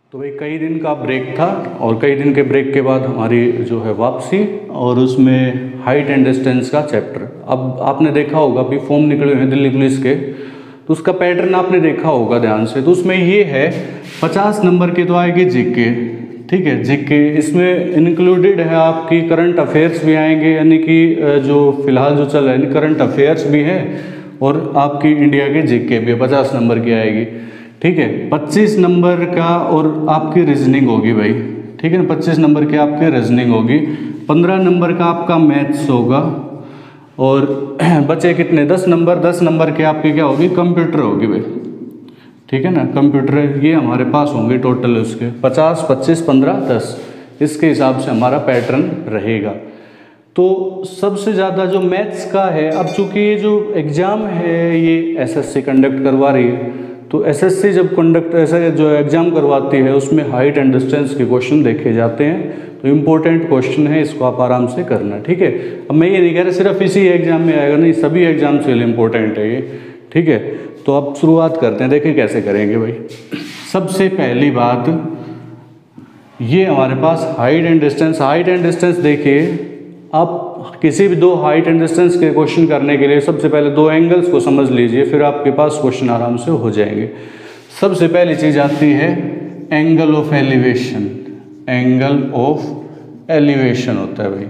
तो भाई कई दिन का ब्रेक था और कई दिन के ब्रेक के बाद हमारी जो है वापसी, और उसमें हाइट एंड डिस्टेंस का चैप्टर। अब आपने देखा होगा अभी फॉर्म निकले हुए हैं दिल्ली पुलिस के, तो उसका पैटर्न आपने देखा होगा ध्यान से। तो उसमें ये है 50 नंबर की तो आएगी जीके, ठीक है, जीके इसमें इंक्लूडेड है आपकी करंट अफेयर्स भी आएंगे, यानी कि जो फिलहाल जो चल रहा है करंट अफेयर्स भी है, और आपकी इंडिया के जीके भी 50 नंबर की आएगी, ठीक है। 25 नंबर का और आपकी रीजनिंग होगी भाई, ठीक है ना, 25 नंबर की आपकी रीजनिंग होगी, 15 नंबर का आपका मैथ्स होगा, और बचे कितने 10 नंबर, 10 नंबर के आपकी क्या होगी, कंप्यूटर होगी भाई, ठीक है ना, कंप्यूटर। ये हमारे पास होंगे टोटल उसके 50, 25, 15, 10, इसके हिसाब से हमारा पैटर्न रहेगा। तो सबसे ज़्यादा जो मैथ्स का है, अब चूँकि ये जो एग्ज़ाम है ये एसएससी कंडक्ट करवा रही है, तो एसएससी जब कंडक्ट ऐसा जो एग्ज़ाम करवाती है उसमें हाइट एंड डिस्टेंस के क्वेश्चन देखे जाते हैं, तो इम्पोर्टेंट क्वेश्चन है, इसको आप आराम से करना, ठीक है। अब मैं ये नहीं कह रहा सिर्फ इसी एग्ज़ाम में आएगा, नहीं, सभी एग्ज़ाम के लिए इम्पोर्टेंट है ये, ठीक है। तो अब शुरुआत करते हैं, देखिए कैसे करेंगे भाई। सबसे पहली बात ये हमारे पास height and distance, height and distance देखिए, आप किसी भी दो हाइट एंड डिस्टेंस के क्वेश्चन करने के लिए सबसे पहले दो एंगल्स को समझ लीजिए, फिर आपके पास क्वेश्चन आराम से हो जाएंगे। सबसे पहली चीज़ आती है angle of elevation, angle of elevation होता है भाई,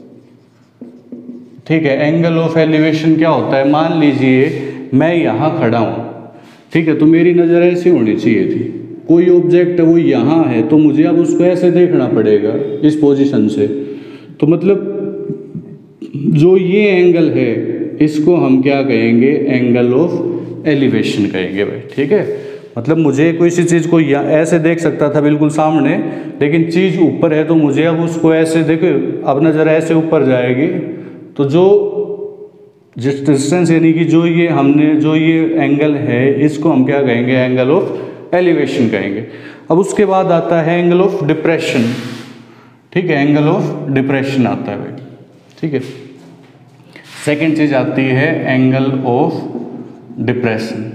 ठीक है। एंगल ऑफ एलिवेशन क्या होता है, मान लीजिए मैं यहाँ खड़ा हूँ, ठीक है, तो मेरी नज़र ऐसी होनी चाहिए थी, कोई ऑब्जेक्ट है वो यहाँ है, तो मुझे अब उसको ऐसे देखना पड़ेगा इस पोजीशन से, तो मतलब जो ये एंगल है इसको हम क्या कहेंगे, एंगल ऑफ एलिवेशन कहेंगे भाई, ठीक है। मतलब मुझे कोई सी चीज़ को ऐसे देख सकता था बिल्कुल सामने, लेकिन चीज़ ऊपर है, तो मुझे अब उसको ऐसे देखो, अब नज़र ऐसे ऊपर जाएगी, तो जो जिस डिस्टेंस यानी कि जो ये हमने जो ये एंगल है इसको हम क्या कहेंगे, एंगल ऑफ एलिवेशन कहेंगे। अब उसके बाद आता है एंगल ऑफ डिप्रेशन, ठीक है, एंगल ऑफ डिप्रेशन आता है भाई, ठीक है। सेकंड चीज आती है एंगल ऑफ डिप्रेशन,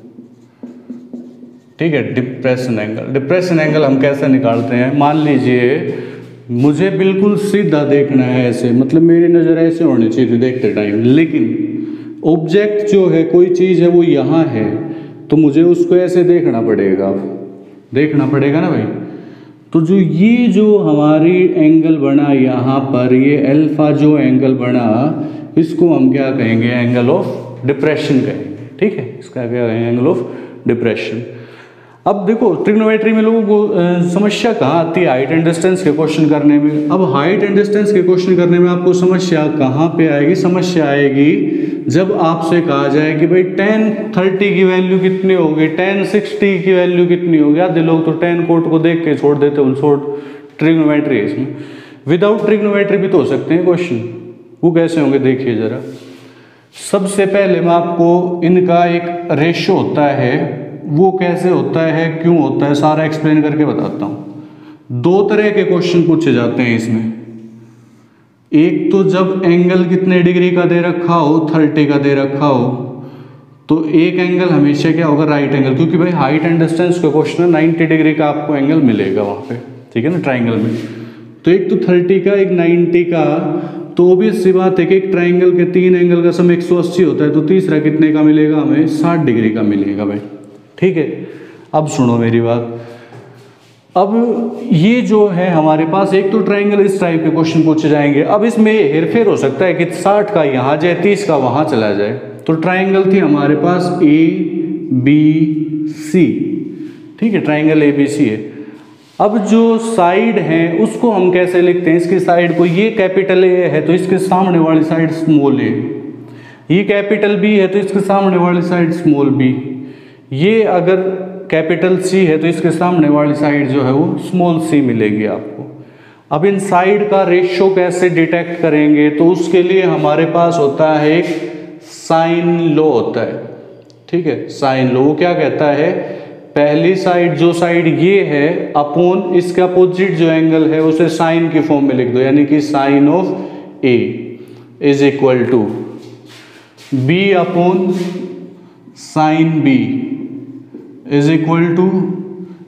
ठीक है, डिप्रेशन एंगल। डिप्रेशन एंगल हम कैसे निकालते हैं, मान लीजिए मुझे बिल्कुल सीधा देखना है ऐसे, मतलब मेरी नज़र ऐसे होनी चाहिए थी देखते टाइम, लेकिन ऑब्जेक्ट जो है कोई चीज़ है वो यहाँ है, तो मुझे उसको ऐसे देखना पड़ेगा, देखना पड़ेगा ना भाई। तो जो हमारी एंगल बना यहाँ पर, ये अल्फा जो एंगल बना, इसको हम क्या कहेंगे, एंगल ऑफ डिप्रेशन कहेंगे, ठीक है, इसका क्या कहेंगे, एंगल ऑफ डिप्रेशन। अब देखो ट्रिग्नोमेट्री में लोगों को समस्या कहाँ आती है, हाइट एंड डिस्टेंस के क्वेश्चन करने में। अब हाइट एंड डिस्टेंस के क्वेश्चन करने में आपको समस्या कहाँ पे आएगी, समस्या आएगी जब आपसे कहा जाए कि भाई tan 30 की वैल्यू कितनी होगी, tan 60 की वैल्यू कितनी होगी। आधे लोग तो tan कोट को देख के छोड़ देते हैं, शॉर्ट ट्रिग्नोमेट्री है इसमें, विदाउट ट्रिग्नोमेट्री भी तो हो सकते हैं क्वेश्चन, वो कैसे होंगे देखिए ज़रा। सबसे पहले मैं आपको इनका एक रेशो होता है, वो कैसे होता है, क्यों होता है, सारा एक्सप्लेन करके बताता हूँ। दो तरह के क्वेश्चन पूछे जाते हैं इसमें, एक तो जब एंगल कितने डिग्री का दे रखा हो, 30 का दे रखा हो, तो एक एंगल हमेशा क्या होगा, राइट एंगल, क्योंकि भाई हाइट एंड डिस्टेंस का क्वेश्चन है, 90 डिग्री का आपको एंगल मिलेगा वहाँ पे, ठीक है ना, ट्राइंगल में। तो एक तो 30 का, एक 90 का, तो ऑब्वियस सी बात है कि एक ट्राइंगल के 3 एंगल का सम 180 होता है, तो तीसरा कितने का मिलेगा हमें, 60 डिग्री का मिलेगा भाई, ठीक है। अब सुनो मेरी बात, अब ये जो है हमारे पास एक तो ट्राइंगल इस टाइप के क्वेश्चन पूछे जाएंगे। अब इसमें हेरफेर हो सकता है कि 60 का यहाँ जाए, 30 का वहाँ चला जाए। तो ट्राइंगल थी हमारे पास ABC, ठीक है, ट्राइंगल ABC है। अब जो साइड है उसको हम कैसे लिखते हैं, इसकी साइड को, ये कैपिटल A है तो इसके सामने वाली साइड स्मॉल a, ये कैपिटल B है तो इसके सामने वाली साइड स्मॉल b, ये अगर कैपिटल C है तो इसके सामने वाली साइड जो है वो स्मॉल c मिलेगी आपको। अब इन साइड का रेशियो कैसे डिटेक्ट करेंगे, तो उसके लिए हमारे पास होता है एक साइन लॉ होता है, ठीक है, साइन लॉ। वो क्या कहता है, पहली साइड जो साइड ये है अपॉन इसके अपोजिट जो एंगल है उसे साइन की फॉर्म में लिख दो, यानी कि sine of A is equal to B upon sine B is equal to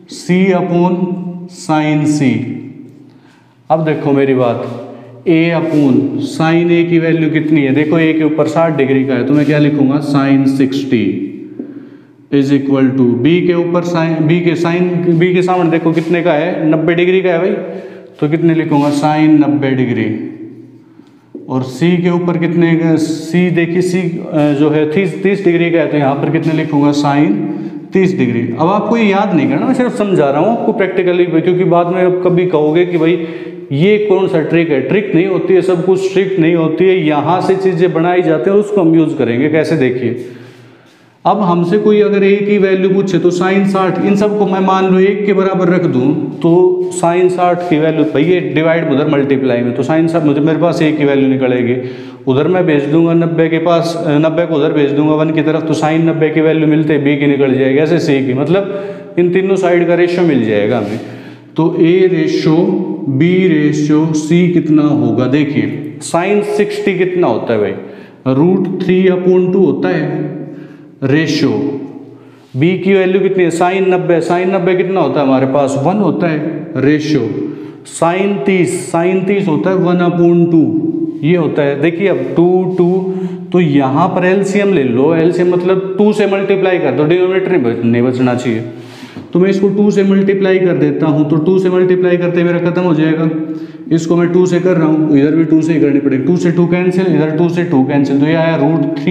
C upon sine C. अब देखो मेरी बात, ए अपॉन साइन ए की वैल्यू कितनी है, देखो ए के ऊपर 60 डिग्री का है तो मैं क्या लिखूंगा, sine 60 is equal to B के ऊपर साइन बी के सामने देखो कितने का है, 90 डिग्री का है भाई, तो कितने लिखूंगा, साइन 90 डिग्री। और सी के ऊपर कितने का, सी देखिए सी जो है 30 डिग्री का है, तो यहाँ पर कितने लिखूंगा, साइन 30 डिग्री। अब आपको ये याद नहीं करना, मैं सिर्फ समझा रहा हूँ आपको प्रैक्टिकली, क्योंकि बाद में आप कभी कहोगे कि भाई ये कौन सा ट्रिक है। ट्रिक नहीं होती है, सब कुछ ट्रिक नहीं होती है, यहाँ से चीज़ें बनाई जाती हैं और उसको हम यूज़ करेंगे। कैसे, देखिए अब हमसे कोई अगर ए की वैल्यू पूछे तो साइन 60, इन सबको मैं मान लो 1 के बराबर रख दूं तो साइन 60 की वैल्यू, भाई ये डिवाइड उधर मल्टीप्लाई में, तो साइन 60 मुझे मेरे पास ए की वैल्यू निकलेगी, उधर मैं भेज दूंगा 90 के पास, 90 को उधर भेज दूंगा 1 की तरफ, तो साइन 90 की वैल्यू मिलते बी की निकल जाएगी, ऐसे सी की, मतलब इन तीनों साइड का रेशियो मिल जाएगा हमें। तो A ratio B ratio C कितना होगा, देखिए साइन 60 कितना होता है भाई, √3/2 होता है रेशियो। बी की वैल्यू कितनी है, साइन 90, साइन 90 कितना होता है हमारे पास, 1 होता है रेशियो। साइन 30 होता है 1/2, ये होता है। देखिए अब 2 तो यहाँ पर एलसीएम ले लो, एलसीएम मतलब 2 से मल्टीप्लाई कर दो, डिनोमिनेटर नहीं बचना चाहिए, तो मैं इसको 2 से मल्टीप्लाई कर देता हूँ, तो 2 से मल्टीप्लाई करते मेरा खत्म हो जाएगा। इसको मैं 2 से कर रहा हूँ, इधर भी 2 से ही करनी पड़ेगी, 2 से 2 कैंसिल, इधर 2 से 2 कैंसिल, तो ये आया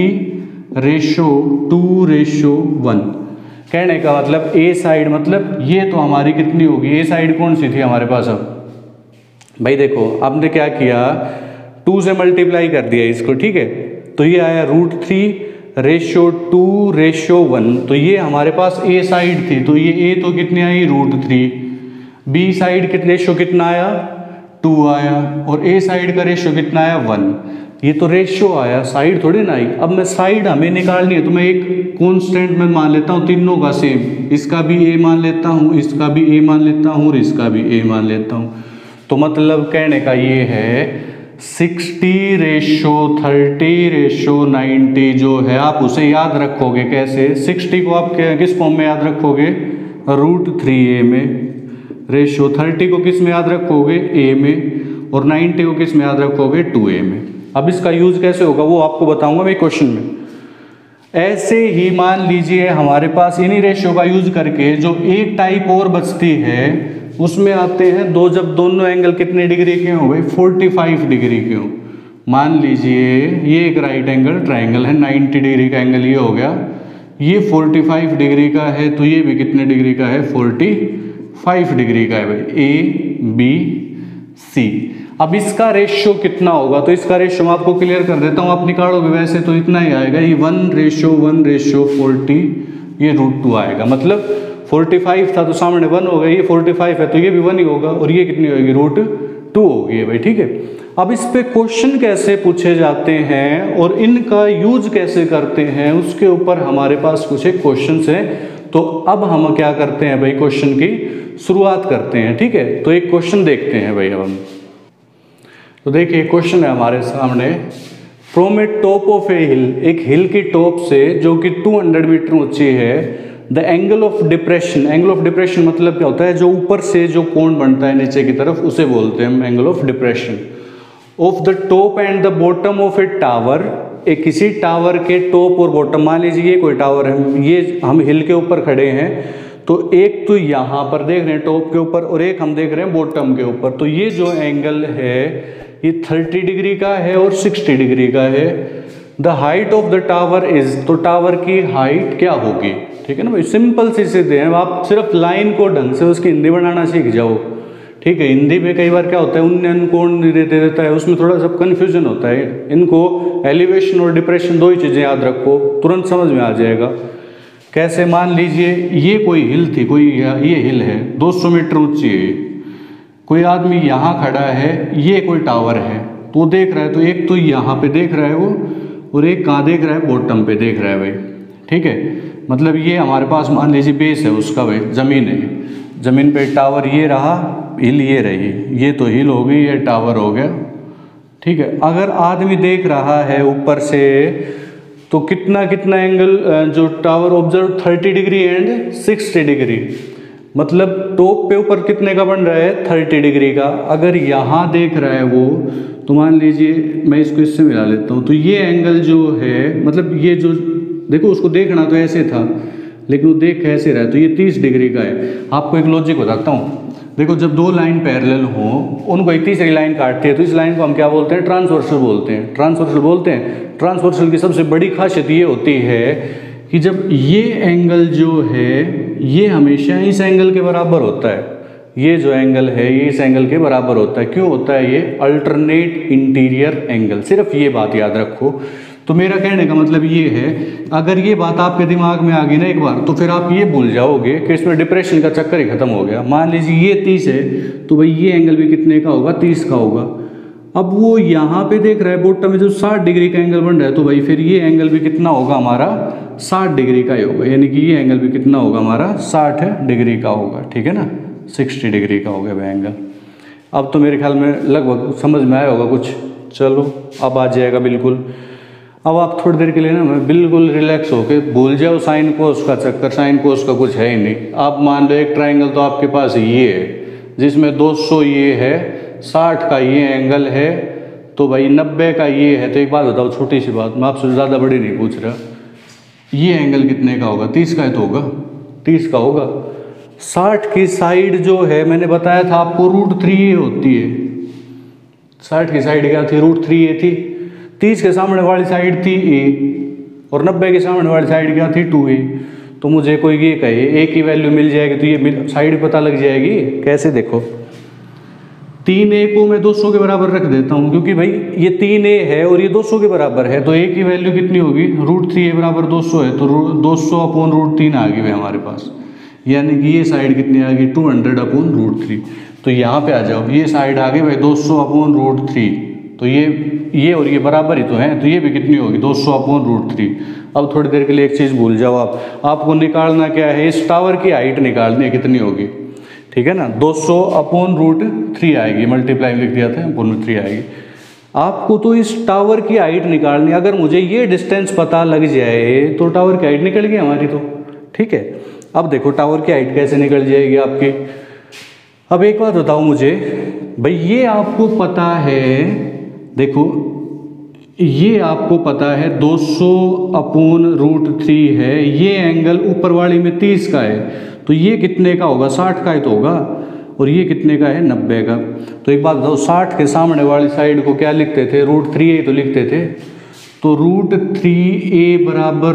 √3/2/1। कहने का मतलब ए साइड, मतलब ये तो हमारी कितनी होगी, ए साइड कौन सी थी हमारे पास। अब भाई देखो आपने क्या किया, 2 से मल्टीप्लाई कर दिया इसको, ठीक है, तो ये आया √3/2/1, तो ये हमारे पास ए साइड थी, तो ये ए तो कितनी आई, √3, बी साइड कितने रेशियो कितना आया, 2 आया, और ए साइड का रेशियो कितना आया, 1। ये तो रेशियो आया, साइड थोड़ी ना आई। अब मैं साइड हमें निकालनी है, तो मैं एक कांस्टेंट में मान लेता हूँ तीनों का सेम, इसका भी ए मान लेता हूँ, इसका भी ए मान लेता हूँ, और इसका भी ए मान लेता हूँ। तो मतलब कहने का ये है 60/30/90 जो है, आप उसे याद रखोगे कैसे, 60 को आप किस फॉर्म में याद रखोगे, √3a में, रेशियो 30 को किस में याद रखोगे, ए में, और 90 को किस में याद रखोगे, 2a में। अब इसका यूज कैसे होगा वो आपको बताऊंगा मैं क्वेश्चन में। ऐसे ही मान लीजिए हमारे पास इन्हीं रेशियो का यूज करके जो एक टाइप और बचती है उसमें आते हैं दो, जब दोनों एंगल कितने डिग्री के हो भाई, 45 डिग्री के हो। मान लीजिए ये एक राइट एंगल ट्राइंगल है, 90 डिग्री का एंगल ये हो गया, ये 45 डिग्री का है, तो ये भी कितने डिग्री का है, 45 डिग्री का है भाई, ABC। अब इसका रेशियो कितना होगा, तो इसका रेशियो मैं आपको क्लियर कर देता हूँ, आप निकालोगे वैसे तो इतना ही आएगा, ये 1:1:40, ये √2 आएगा। मतलब 45 था तो सामने 1 हो गया, ये 45 है तो ये भी 1 ही होगा, और ये कितनी होगी, √2 होगी भाई, ठीक है। अब इस पे क्वेश्चन कैसे पूछे जाते हैं और इनका यूज कैसे करते हैं, उसके ऊपर हमारे पास कुछ एक क्वेश्चन है। तो अब हम क्या करते हैं भाई, क्वेश्चन की शुरुआत करते हैं, ठीक है। तो एक क्वेश्चन देखते हैं भाई अब हम। तो देखिए क्वेश्चन है हमारे सामने, from a top of a hill, एक हिल की टॉप से जो कि 200 मीटर ऊंची है, the angle of depression, angle of depression मतलब क्या होता है, जो ऊपर से जो कोण बनता है नीचे की तरफ उसे बोलते हैं हम angle of depression, of the top and the bottom of a tower, एक किसी टावर के टॉप और बॉटम, मान लीजिए ये कोई टावर है, ये हम हिल के ऊपर खड़े हैं, तो एक तो यहाँ पर देख रहे हैं टॉप के ऊपर और एक हम देख रहे हैं बॉटम के ऊपर, तो ये जो एंगल है ये 30 डिग्री का है और 60 डिग्री का है। The height of the tower is, तो टावर की हाइट क्या होगी, ठीक है ना भाई, सिंपल सी सीधे हैं, आप सिर्फ लाइन को ढंग से उसकी हिंदी बनाना सीख जाओ, ठीक है। हिंदी में कई बार क्या होता है, उन्नयन कोण दे देता है, उसमें थोड़ा सा कन्फ्यूजन होता है। इनको एलिवेशन और डिप्रेशन दो ही चीज़ें याद रखो, तुरंत समझ में आ जाएगा। कैसे, मान लीजिए ये कोई हिल थी, कोई ये हिल है 200 मीटर ऊंची है, कोई आदमी यहाँ खड़ा है, ये कोई टावर है तो देख रहा है, तो एक तो यहाँ पे देख रहा है वो, और एक कहाँ देख रहा है, बॉटम पे देख रहा है भाई, ठीक है। मतलब ये हमारे पास मान लीजिए बेस है उसका भाई, ज़मीन है, ज़मीन पे टावर ये रहा, हिल ये रही, ये तो हिल हो गई, ये टावर हो गया, ठीक है। अगर आदमी देख रहा है ऊपर से तो कितना कितना एंगल, जो tower observe 30 degree and 60 degree, मतलब टॉप पे ऊपर कितने का बन रहा है 30 डिग्री का। अगर यहाँ देख रहा है वो, तो मान लीजिए मैं इसको इससे मिला लेता हूँ, तो ये एंगल जो है, मतलब ये जो देखो उसको देखना तो ऐसे था लेकिन वो देख कैसे रहा है, तो ये 30 डिग्री का है। आपको एक लॉजिक बताता हूँ, देखो जब दो लाइन पैरेलल हों, उनको एक तीसरी लाइन काटती है तो इस लाइन को हम क्या बोलते हैं, ट्रांसवर्सल बोलते हैं। ट्रांसवर्सल बोलते हैं। ट्रांसवर्सल की सबसे बड़ी खासियत ये होती है कि जब ये एंगल जो है ये हमेशा इस एंगल के बराबर होता है, ये जो एंगल है ये इस एंगल के बराबर होता है। क्यों होता है ये? Alternate interior angle. सिर्फ ये बात याद रखो। तो मेरा कहने का मतलब ये है, अगर ये बात आपके दिमाग में आ गई ना एक बार, तो फिर आप ये भूल जाओगे कि इसमें डिप्रेशन का चक्कर ही खत्म हो गया। मान लीजिए ये 30 है, तो भाई ये एंगल भी कितने का होगा? 30 का होगा। अब वो यहाँ पे देख रहा है बॉटम में जो 60 डिग्री का एंगल बन रहा है, तो भाई फिर ये एंगल भी कितना होगा हमारा? 60 डिग्री का ही होगा। यानी कि ये एंगल भी कितना होगा हमारा? 60 डिग्री का होगा। ठीक है ना, 60 डिग्री का हो गया वह एंगल। अब तो मेरे ख्याल में लगभग समझ में आया होगा कुछ। चलो अब आ जाएगा बिल्कुल। अब आप थोड़ी देर के लिए ना मैं बिल्कुल रिलैक्स होके भूल जाओ साइन कोस का चक्कर। साइन कोस का कुछ है ही नहीं। आप मान लो एक ट्राइंगल तो आपके पास ये है जिसमें 200 ये है, 60 का ये एंगल है, तो भाई 90 का ये है। तो एक बात बताओ, छोटी सी बात, मैं आपसे ज़्यादा बड़ी नहीं पूछ रहा, ये एंगल कितने का होगा? 30 का है तो होगा, 30 का होगा। 60 की साइड जो है मैंने बताया था आपको √3a होती है। 60 की साइड क्या थी? √3a थी। 30 के सामने वाली साइड थी a और 90 के सामने वाली साइड क्या थी? 2a। तो मुझे कोई ये कहे a की वैल्यू मिल जाएगी तो ये साइड पता लग जाएगी कैसे? देखो 3a को मैं 200 के बराबर रख देता हूँ, क्योंकि भाई ये 3a है और ये 200 के बराबर है, तो a की वैल्यू कितनी होगी? √3a बराबर 200 है, तो 200/√3 आ गई भाई हमारे पास। यानी कि ये साइड कितनी आ गई? 200/√3। तो यहाँ पे आ जाओ, ये साइड आ गई भाई 200/√3। तो ये और ये बराबर ही तो हैं, तो ये भी कितनी होगी? 200/√3। अब थोड़ी देर के लिए एक चीज़ भूल जाओ आपको निकालना क्या है? इस टावर की हाइट निकालनी है, कितनी होगी? ठीक है ना, 200/√3 आएगी। मल्टीप्लाई लिख दिया था, √3 आएगी। आपको तो इस टावर की हाइट निकालनी। अगर मुझे ये डिस्टेंस पता लग जाए तो टावर की हाइट निकल गई हमारी तो। ठीक है, अब देखो टावर की हाइट कैसे निकल जाएगी आपकी। अब एक बात बताओ मुझे भाई, ये आपको पता है, देखो ये आपको पता है 200/√3 है, ये एंगल ऊपर वाली में 30 का है, तो ये कितने का होगा? 60 का ही तो होगा। और ये कितने का है? 90 का। तो एक बात बताओ, 60 के सामने वाली साइड को क्या लिखते थे? √3a तो लिखते थे। तो √3a बराबर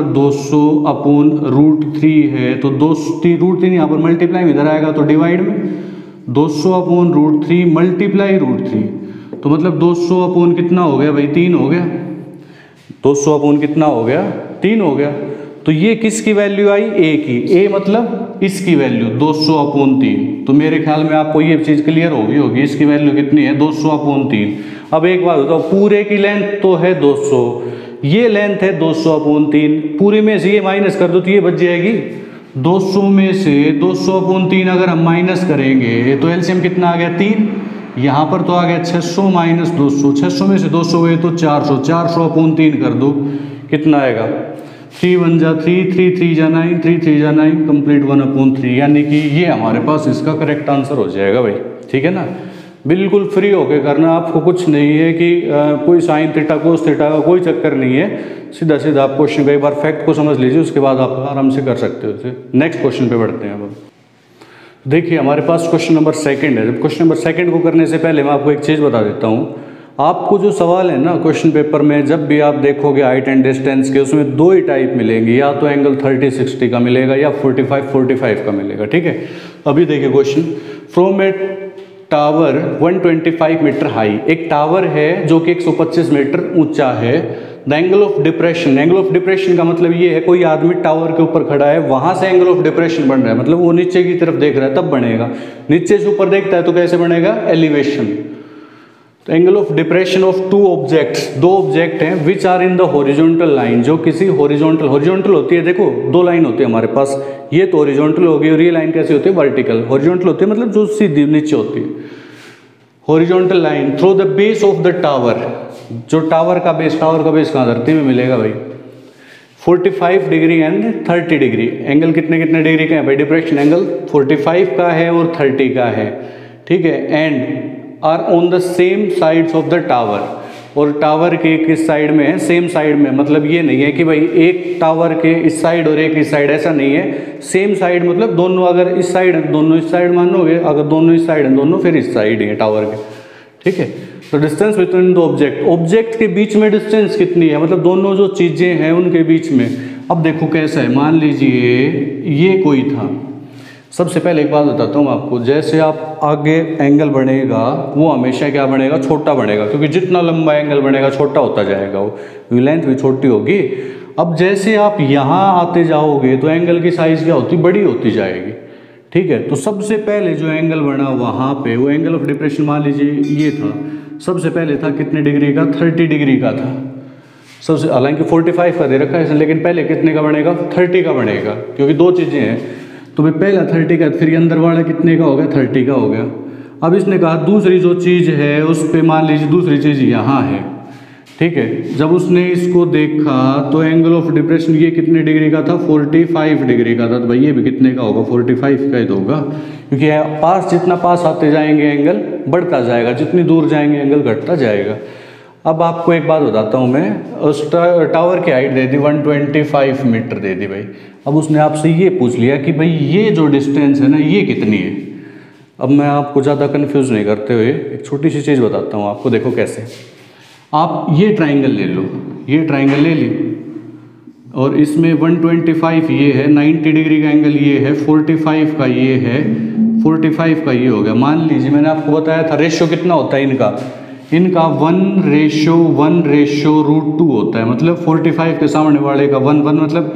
200/√3 है, तो √3 यहाँ पर मल्टीप्लाई में इधर आएगा तो डिवाइड में 200/√3 मल्टीप्लाई √3। तो मतलब 200/ कितना हो गया भाई? 3 हो गया। 200/ कितना हो गया? 3 हो गया। तो ये किसकी वैल्यू आई? a की। a मतलब इसकी वैल्यू 200/3। तो मेरे ख्याल में आपको ये चीज़ क्लियर होगी। इसकी वैल्यू कितनी है? 200/3। अब एक बात बताओ, पूरे की लेंथ तो है 200, ये लेंथ है 200/3, पूरे में से ये माइनस कर दो तो ये बच जाएगी 200 में से 200/3 अगर हम माइनस करेंगे तो एलसीएम कितना आ गया? 3। यहाँ पर तो आ गया 600 माइनस 200, 600 में से 200 गए तो 400, 400/3 कर दो, कितना आएगा? 3 1 जा 3, 3 3 जा 9, 3 3 जा 9, कंप्लीट 1/3। यानी कि ये हमारे पास इसका करेक्ट आंसर हो जाएगा भाई। ठीक है ना, बिल्कुल फ्री होके करना। आपको कुछ नहीं है कि कोई साइन थीटा कोस थीटा का कोई चक्कर नहीं है। सीधा सीधा आप क्वेश्चन का एक बार फैक्ट को समझ लीजिए, उसके बाद आप आराम से कर सकते हो। नेक्स्ट क्वेश्चन पे बढ़ते हैं। अब देखिए हमारे पास क्वेश्चन नंबर 2 है। जब क्वेश्चन नंबर 2 को करने से पहले मैं आपको एक चीज़ बता देता हूँ। आपको जो सवाल है ना क्वेश्चन पेपर में, जब भी आप देखोगे हाइट एंड डिस्टेंस के, उसमें 2 ही टाइप मिलेंगे, या तो एंगल 30-60 का मिलेगा या 45-45 का मिलेगा। ठीक है, अभी देखिए question, from A tower 125 meter high, एक टावर है जो कि 125 मीटर ऊंचा है। The angle of depression, angle of depression का मतलब ये है कोई आदमी टावर के ऊपर खड़ा है, वहां से एंगल ऑफ डिप्रेशन बन रहा है, मतलब वो नीचे की तरफ देख रहा है तब बनेगा। नीचे से ऊपर देखता है तो कैसे बनेगा? एलिवेशन। तो angle of depression of 2 objects, 2 object हैं which are in the horizontal line, जो किसी हॉरिजॉन्टल होती है। देखो 2 लाइन होती है हमारे पास, ये तो हॉरिजॉन्टल होगी और ये लाइन कैसी होती है? वर्टिकल। हॉरिजॉन्टल होती है मतलब जो सीधी नीचे होती है, horizontal line through the base of the tower, जो टावर का बेस कहाँ धरती में मिलेगा भाई? 45 डिग्री एंड 30 डिग्री। एंगल कितने कितने डिग्री का है भाई? डिप्रेशन एंगल 45 का है और 30 का है, ठीक है। And are on the same sides of the tower, और टावर के किस साइड में है? सेम साइड में। मतलब ये नहीं है कि भाई एक टावर के इस साइड और एक इस साइड, ऐसा नहीं है। सेम साइड मतलब दोनों, अगर इस साइड है दोनों इस साइड मानोगे, अगर दोनों इस साइड है दोनों फिर इस साइड ही है टावर के, ठीक है। तो distance between the object, object के बीच में डिस्टेंस कितनी है? मतलब दोनों जो चीज़ें हैं उनके बीच में। अब देखो कैसा है, मान लीजिए ये कोई था। सबसे पहले एक बात बताता हूँ आपको, जैसे आप आगे एंगल बढ़ेगा वो हमेशा क्या बनेगा? छोटा बनेगा, क्योंकि जितना लंबा एंगल बनेगा छोटा होता जाएगा, वो लेंथ भी छोटी होगी। अब जैसे आप यहाँ आते जाओगे तो एंगल की साइज़ क्या होती? बड़ी होती जाएगी, ठीक है। तो सबसे पहले जो एंगल बना वहाँ पे, वो एंगल ऑफ डिप्रेशन मान लीजिए ये था। सबसे पहले था कितने डिग्री का? 30 डिग्री का था सबसे, हालांकि 45 का दे रखा है, लेकिन पहले कितने का बनेगा? 30 का बनेगा, क्योंकि दो चीज़ें हैं। तो भाई पहला 30 का, फिर ये अंदर वाला कितने का हो गया? 30 का हो गया। अब इसने कहा दूसरी जो चीज़ है उस पे मान लीजिए दूसरी चीज़ यहाँ है, ठीक है। जब उसने इसको देखा तो एंगल ऑफ डिप्रेशन ये कितने डिग्री का था? 45 डिग्री का था। तो भाई ये भी कितने का होगा? 45 का ही तो होगा, क्योंकि पास जितना पास आते जाएंगे एंगल बढ़ता जाएगा, जितनी दूर जाएंगे एंगल घटता जाएगा। अब आपको एक बात बताता हूँ मैं, उस टावर की हाइट दे दी 125 मीटर दे दी भाई। अब उसने आपसे ये पूछ लिया कि भाई ये जो डिस्टेंस है ना ये कितनी है। अब मैं आपको ज़्यादा कंफ्यूज नहीं करते हुए एक छोटी सी चीज़ बताता हूँ आपको। देखो कैसे, आप ये ट्राइंगल ले लो, ये ट्राइंगल ले ली, और इसमें 125 ये है, 90 डिग्री का एंगल ये है, 45 का ये है, 45 का ये हो गया। मान लीजिए मैंने आपको बताया था रेशियो कितना होता है इनका 1:1/√2 होता है। मतलब 45 के सामने वाले का 1 मतलब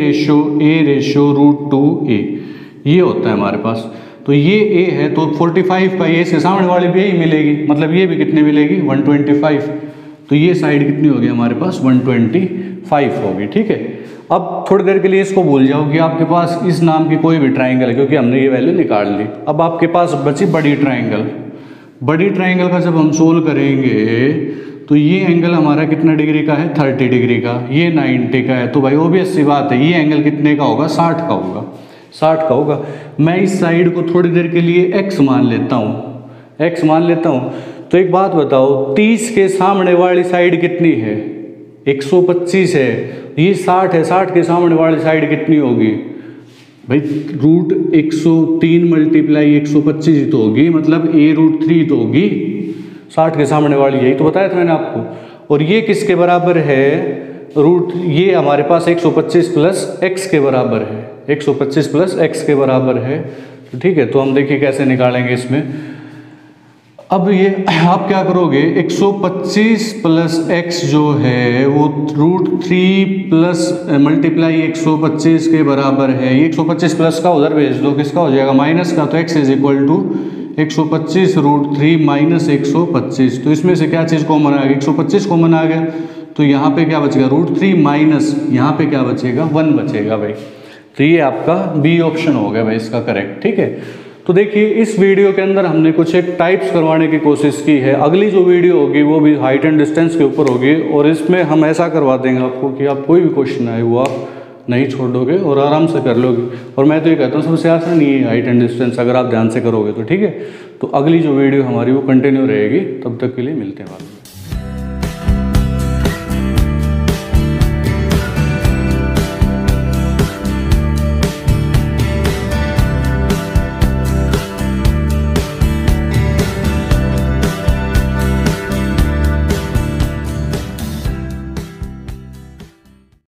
A/√2A ये होता है हमारे पास। तो ये A है तो 45 का ये इसके सामने वाले भी यही मिलेगी, मतलब ये भी कितने मिलेगी? 125। तो ये साइड कितनी होगी हमारे पास? 125 होगी, ठीक है। अब थोड़ी देर के लिए इसको भूल जाओ कि आपके पास इस नाम की कोई भी ट्राइंगल है, क्योंकि हमने ये वैल्यू निकाल ली। अब आपके पास बची बड़ी ट्राइंगल। बड़ी ट्राइंगल का जब हम सोल्व करेंगे तो ये एंगल हमारा कितना डिग्री का है? 30 डिग्री का। ये 90 का है, तो भाई ऑब्वियस सी बात है ये एंगल कितने का होगा? 60 का होगा, 60 का होगा। मैं इस साइड को थोड़ी देर के लिए x मान लेता हूँ, x मान लेता हूँ। तो एक बात बताओ, 30 के सामने वाली साइड कितनी है? 125 है। ये 60 है, 60 के सामने वाली साइड कितनी होगी भाई? √103 × 125 ही तो होगी, मतलब A√3 तो होगी। 60 के सामने वाली, यही तो बताया था मैंने आपको। और ये किसके बराबर है? ये हमारे पास 125 प्लस x के बराबर है, 125 प्लस x के बराबर है, तो ठीक है। तो हम देखिए कैसे निकालेंगे इसमें। अब ये आप क्या करोगे, 125 प्लस x जो है वो √3 प्लस मल्टीप्लाई 125 के बराबर है। ये 125 प्लस का उधर भेज दो, किसका हो जाएगा? माइनस का। तो x is equal to 125 √3 minus 125। तो इसमें से क्या चीज़ कॉमन आ गई? 125 कॉमन आ गया। तो यहाँ पे क्या बचेगा? √3 माइनस यहाँ पे क्या बचेगा? 1 बचेगा भाई। तो ये आपका बी ऑप्शन हो गया भाई इसका करेक्ट, ठीक है। तो देखिए इस वीडियो के अंदर हमने कुछ एक टाइप्स करवाने की कोशिश की है। अगली जो वीडियो होगी वो भी हाइट एंड डिस्टेंस के ऊपर होगी, और इसमें हम ऐसा करवा देंगे आपको कि आप कोई भी क्वेश्चन आए वो आप नहीं छोड़ोगे और आराम से कर लोगे। और मैं तो ये कहता हूँ सबसे आसान ही है हाइट एंड डिस्टेंस, अगर आप ध्यान से करोगे तो, ठीक है। तो अगली जो वीडियो हमारी वो कंटिन्यू रहेगी, तब तक के लिए मिलते हैं बाद में।